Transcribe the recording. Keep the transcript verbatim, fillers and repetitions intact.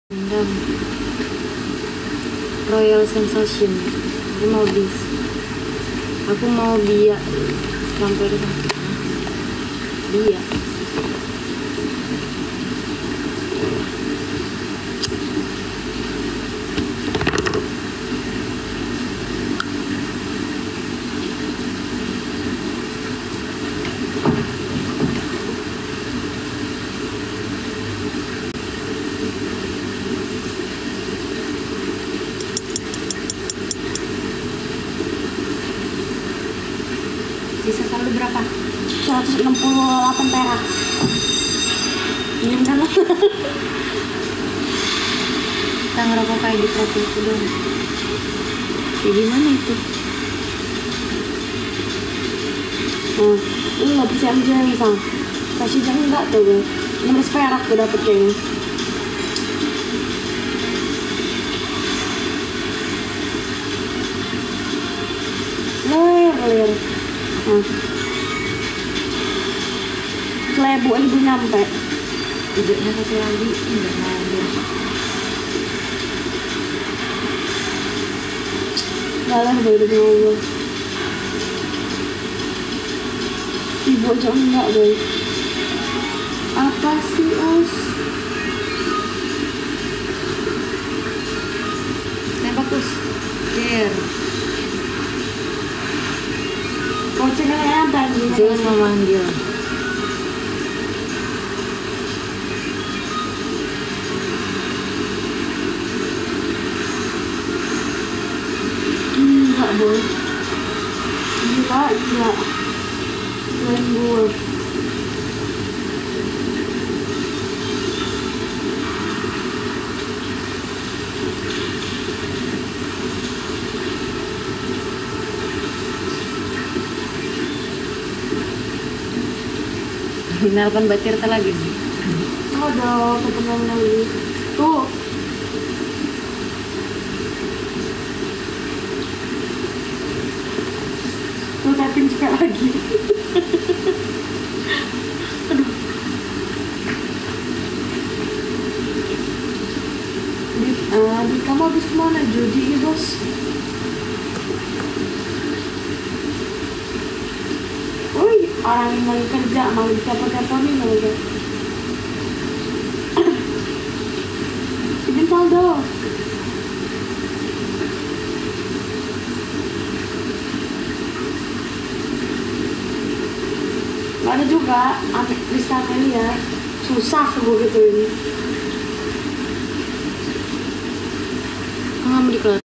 Rendang Royal Sensation. Aku mau bis. Aku mau biak sampai ke sana. Biak. Sisa saldo berapa? seratus enam puluh delapan perak. Ini udah lah. Kita ngerokok kayak di traffic itu dong. Kayak gimana itu? Nah, ini nggak bisa aja misal. Kasih jangan enggak tuh gue. enam ratus perak gue dapet kayaknya. Ler, ler. Nah. Selebu aja belum nyampe. Hijaunya satu lagi, enggak mau deh. Gak lah, gue udah mau. Ibu aja enggak, boy. Apa sih, Os? Tembak terus. Cer. Kocengannya apa? Zeus mau manggil. Enggak, boy. Gila, gila. Keren gue. Nelpon Mbak Tirta lagi sih. Ada kebenaran lagi. Tuh. Tuh tapping juga lagi. Aduh. Di, uh, di kamu habis kemana? Jody ini bos. Woi, orang yang lagi kerja malah ditelepon-teleponin aja. Izin saldo. Gak ada juga list Amelia. Susah gue gitu ini. Nggak mau dikeluarin.